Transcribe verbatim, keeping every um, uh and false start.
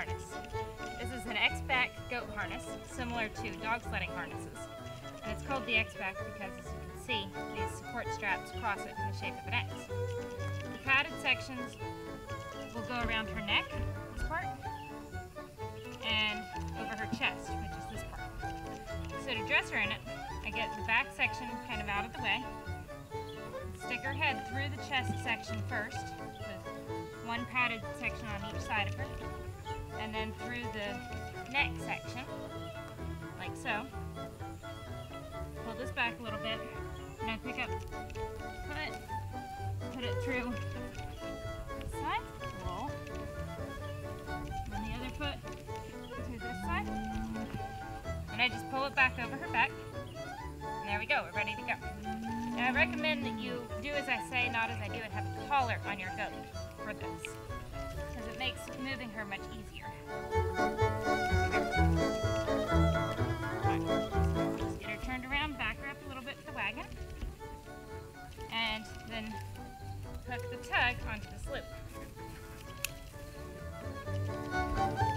harness. This is an X-back goat harness, similar to dog sledding harnesses. And it's called the X-back because, as you can see, these support straps cross it in the shape of an X. The padded sections will go around her neck, this part, and over her chest, which is this part. So to dress her in it, I get the back section kind of out of the way, stick her head through the chest section first, with one padded section on each side of her, and then through the neck section, like so. Pull this back a little bit, and I pick up foot, put it through this side, roll, and the other foot to this side, and I just pull it back over her back, and there we go, we're ready to go. Now I recommend that you do as I say, not as I do, and have a collar on your goat for this, because it makes moving her much easier. Just get her turned around, back her up a little bit to the wagon, and then hook the tug onto the sloop.